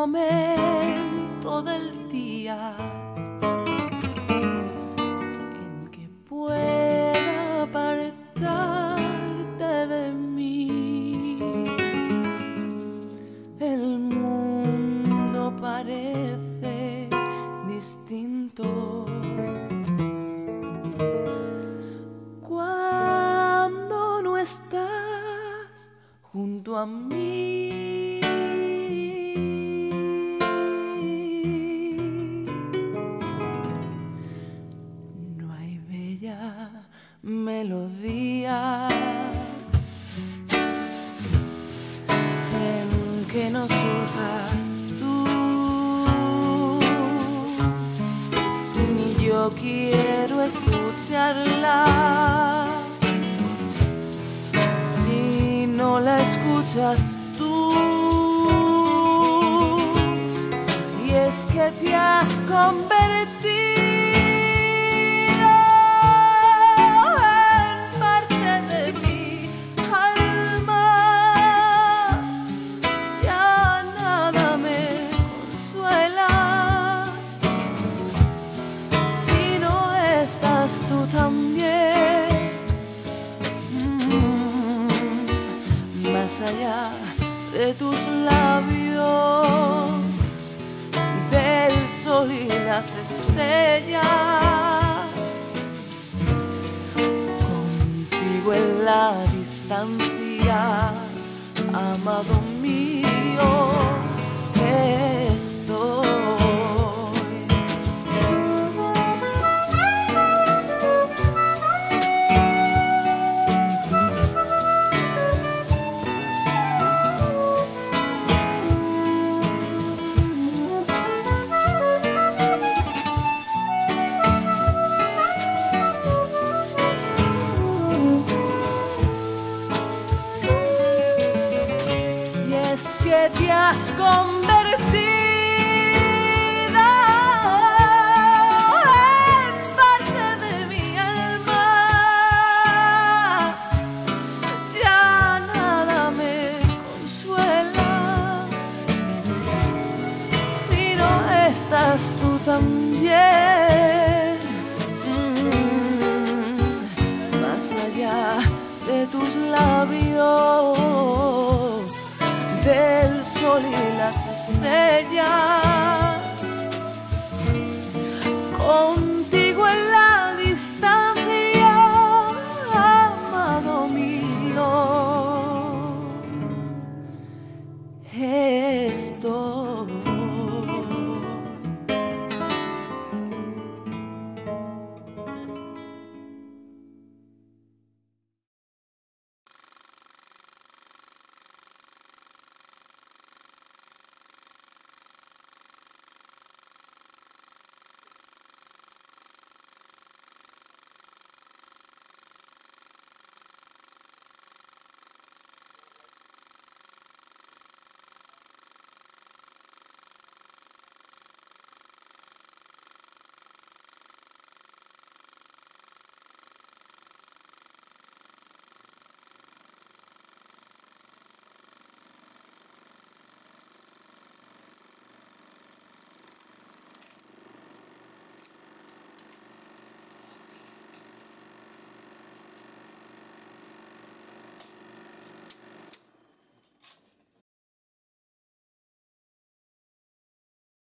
momento del día en que pueda apartarte de mí. El mundo parece distinto cuando no estás junto a mí. No hay bella melodía en que no surjas tú, ni yo quiero escucharla si no la escuchas tú. Y es que te has convertido en parte de mi alma. Ya nada me consuela si no estás tú también. Más allá de tus labios, del sol y las estrellas, contigo en la distancia, amado mío, estoy. Que te has convertido en parte de mi alma. Ya nada me consuela si no estás tú también. Más allá de tus labios, del sol y las estrellas,